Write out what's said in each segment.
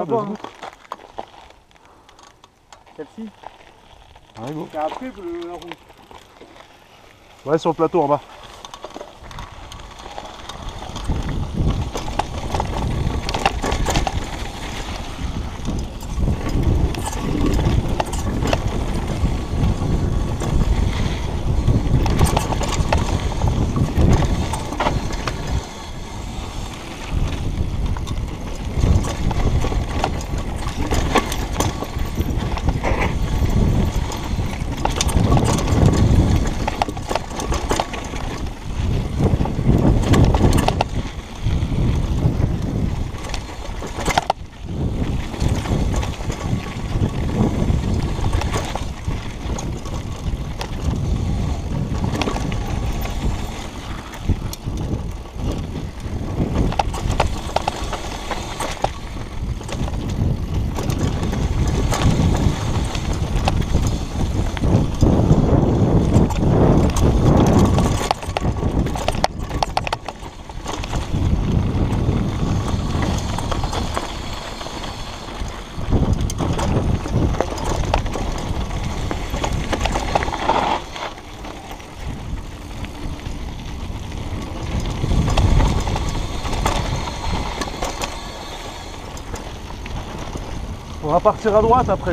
quoi, hein. Celle-ci. Ouais, go. C'est après la roue. Ouais, sur le plateau en bas. On va partir à droite après.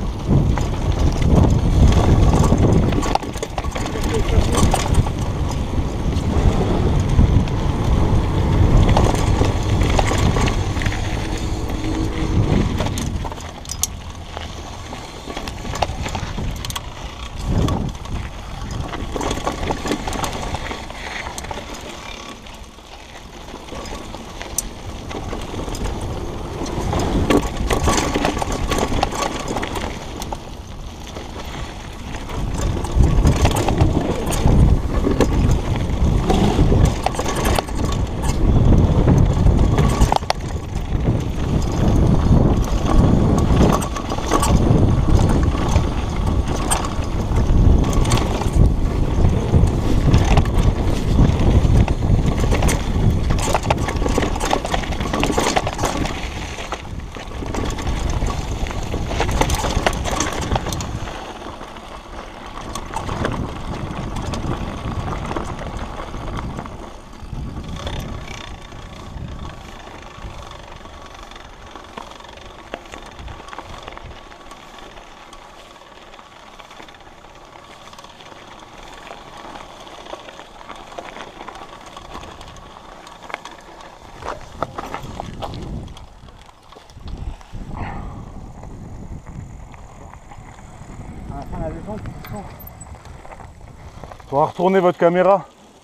À la descente, tu sens. On va retourner votre caméra.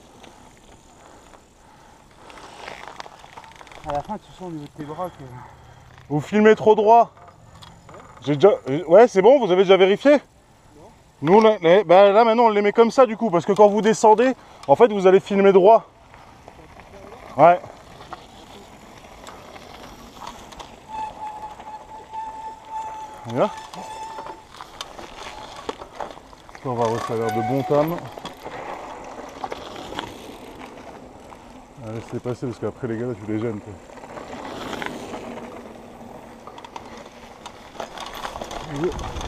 À la fin, tu sens au niveau de tes bras que. Vous filmez trop droit. J'ai déjà. Ouais, c'est bon, vous avez déjà vérifié? Nous, bah, là maintenant on les met comme ça du coup, parce que quand vous descendez, en fait vous allez filmer droit. Ouais. Là. On va ressalir de bon tam. Laissez passer parce qu'après les gars là tu les gênes. Quoi.